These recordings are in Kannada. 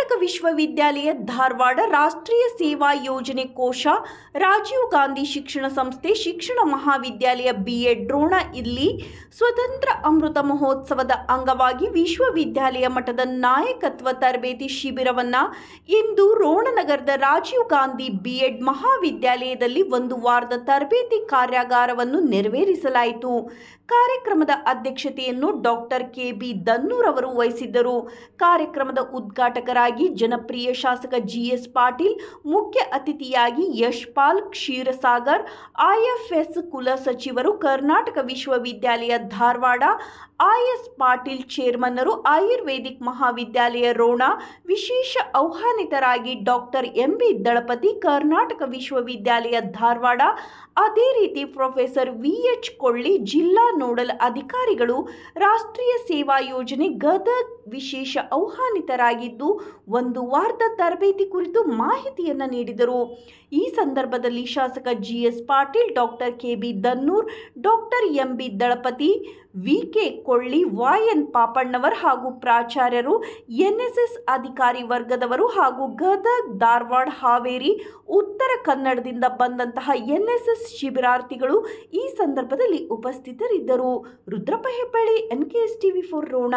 ಕರ್ನಾಟಕ ವಿಶ್ವವಿದ್ಯಾಲಯ ಧಾರವಾಡ ರಾಷ್ಟ್ರೀಯ ಸೇವಾ ಯೋಜನೆ ಕೋಶ ರಾಜೀವ್ ಗಾಂಧಿ ಶಿಕ್ಷಣ ಸಂಸ್ಥೆ ಶಿಕ್ಷಣ ಮಹಾವಿದ್ಯಾಲಯ ಬಿಎಡ್ ರೋಣ ಇಲ್ಲಿ ಸ್ವತಂತ್ರ ಅಮೃತ ಮಹೋತ್ಸವದ ಅಂಗವಾಗಿ ವಿಶ್ವವಿದ್ಯಾಲಯ ಮಟ್ಟದ ನಾಯಕತ್ವ ತರಬೇತಿ ಶಿಬಿರವನ್ನು ಇಂದು ರೋಣನಗರದ ರಾಜೀವ್ ಗಾಂಧಿ ಬಿಎಡ್ ಮಹಾವಿದ್ಯಾಲಯದಲ್ಲಿ ಒಂದು ವಾರದ ತರಬೇತಿ ಕಾರ್ಯಾಗಾರವನ್ನು ನೆರವೇರಿಸಲಾಯಿತು। ಕಾರ್ಯಕ್ರಮದ ಅಧ್ಯಕ್ಷತೆಯನ್ನು ಡಾಕ್ಟರ್ ಕೆ.ಬಿ. ದನ್ನೂರ್ ಅವರು ವಹಿಸಿದ್ದರು। ಕಾರ್ಯಕ್ರಮದ ಉದ್ಘಾಟಕರಾಗಿ ಜನಪ್ರಿಯ ಶಾಸಕ ಜಿ.ಎಸ್. ಪಾಟೀಲ್, ಮುಖ್ಯ ಅತಿಥಿಯಾಗಿ ಯಶ್ಪಾಲ್ ಕ್ಷೀರಸಾಗರ್, ಐಎಫ್ಎಸ್ ಕುಲಸಚಿವರು, ಕರ್ನಾಟಕ ವಿಶ್ವವಿದ್ಯಾಲಯ ಧಾರವಾಡ ಐಎಸ್ ಪಾಟೀಲ್ ಚೇರ್ಮನ್ನರು, ಆಯುರ್ವೇದಿಕ್ ಮಹಾವಿದ್ಯಾಲಯ ರೋಣ ವಿಶೇಷ ಆಹ್ವಾನಿತರಾಗಿ ಡಾಕ್ಟರ್ ಎಂ.ಬಿ. ದಳಪತಿ, ಕರ್ನಾಟಕ ವಿಶ್ವವಿದ್ಯಾಲಯ ಧಾರವಾಡ, ಅದೇ ರೀತಿ ಪ್ರೊಫೆಸರ್ ವಿ.ಎಚ್. ಕೊಳ್ಳಿ ಜಿಲ್ಲಾ ನೋಡಲ್ ಅಧಿಕಾರಿಗಳು, ರಾಷ್ಟ್ರೀಯ ಸೇವಾ ಯೋಜನೆ ಗದಗ ವಿಶೇಷ ಆಹ್ವಾನಿತರಾಗಿದ್ದು ಒಂದು ವಾರದ ತರಬೇತಿ ಕುರಿತು ಮಾಹಿತಿಯನ್ನು ನೀಡಿದರು। ಈ ಸಂದರ್ಭದಲ್ಲಿ ಶಾಸಕ GS. Patil, doctor KB. Dannur, doctor MB. Dalapati, VK. Kolli, YN. Papannavar ಹಾಗೂ ಪ್ರಾಚಾರ್ಯರು, ಎನ್ಎಸ್ಎಸ್ ಅಧಿಕಾರಿ ವರ್ಗದವರು ಹಾಗೂ ಗದಗ, ಧಾರವಾಡ, ಹಾವೇರಿ, ಉತ್ತರ ಕನ್ನಡದಿಂದ ಬಂದಂತಹ ಎನ್ಎಸ್ಎಸ್ ಶಿಬಿರಾರ್ಥಿಗಳು ಈ ಸಂದರ್ಭದಲ್ಲಿ ಉಪಸ್ಥಿತರಿದ್ದರು। Rudrappa Hebballi, NKS TV4 Ron.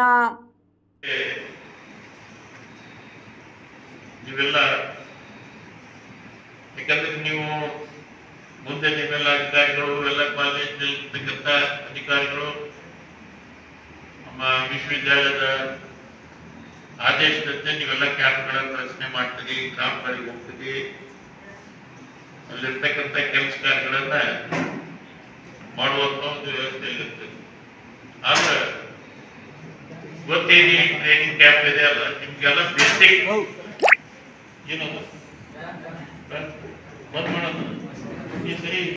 ನೀವು ಮುಂದೆ ನೀವೆಲ್ಲ ಅಧಿಕಾರಿಗಳು ಎಲ್ಲ ಕಾಲೇಜಿರ್ತಕ್ಕಂಥ ಅಧಿಕಾರಿಗಳು ನಮ್ಮ ವಿಶ್ವವಿದ್ಯಾಲಯದ ಆದೇಶದಂತೆ ನೀವೆಲ್ಲ ಕ್ಯಾಂಪ್ಗಳನ್ನು ರಚನೆ ಮಾಡ್ತೀರಿ, ಗ್ರಾಮಗಳಿಗೆ ಹೋಗ್ತೀರಿ, ಅಲ್ಲಿರ್ತಕ್ಕಂಥ ಕೆಲಸ ಕಾರ್ಯಗಳನ್ನ ಮಾಡುವಂತ ಒಂದು ವ್ಯವಸ್ಥೆ ಇರುತ್ತೆ। ಆದ್ರೆ ಇವತ್ತೇನು ಟ್ರೈನಿಂಗ್ ಕ್ಯಾಂಪ್ ಇದೆ ಅಲ್ಲ, ನಿಮ್ಗೆಲ್ಲ ಬೇಸಿಕ್ ಏನದು ಬಂದ್ ಮಾಡೋದು ಈ ಸರಿ